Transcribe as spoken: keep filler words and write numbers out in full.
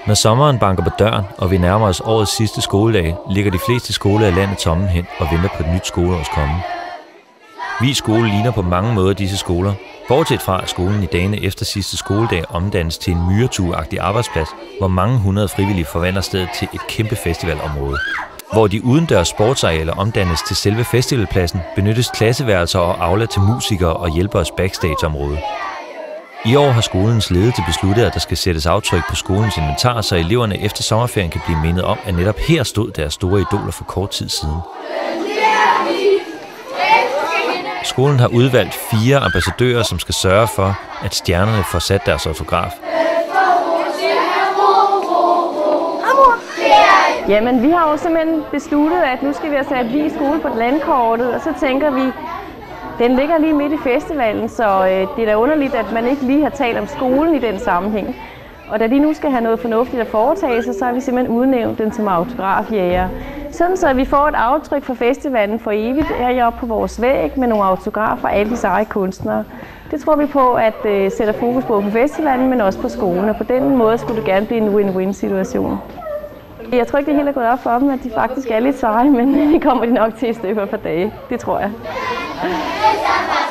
Når sommeren banker på døren, og vi nærmer os årets sidste skoledag, ligger de fleste skoler i landet tomme hen og venter på et nyt skoleårs komme. Vi skole ligner på mange måder disse skoler, bortset fra at skolen i dagene efter sidste skoledag omdannes til en myretuagtig arbejdsplads, hvor mange hundrede frivillige forvandler stedet til et kæmpe festivalområde. Hvor de udendørs sportsarealer omdannes til selve festivalpladsen, benyttes klasseværelser og aula til musikere og hjælperes backstageområde. I år har skolens ledelse besluttet, at der skal sættes aftryk på skolens inventar, så eleverne efter sommerferien kan blive mindet om, at netop her stod deres store idoler for kort tid siden. Skolen har udvalgt fire ambassadører, som skal sørge for, at stjernerne får sat deres autograf. Jamen, vi har jo simpelthen besluttet, at nu skal vi have sat Vig skole på landkortet, og så tænker vi, den ligger lige midt i festivalen, så øh, det er da underligt, at man ikke lige har talt om skolen i den sammenhæng. Og da de nu skal have noget fornuftigt at foretage sig, så har vi simpelthen udnævnt den som autografjæger. Sådan så vi får et aftryk fra festivalen for evigt heroppe på vores væg med nogle autografer af alle de seje kunstnere. Det tror vi på, at øh, sætter fokus på på festivalen, men også på skolen. Og på den måde skulle det gerne blive en win-win situation. Jeg tror ikke, det hele er gået op for dem, at de faktisk er lidt seje, men det kommer de nok til i stedet for et par dage. Det tror jeg.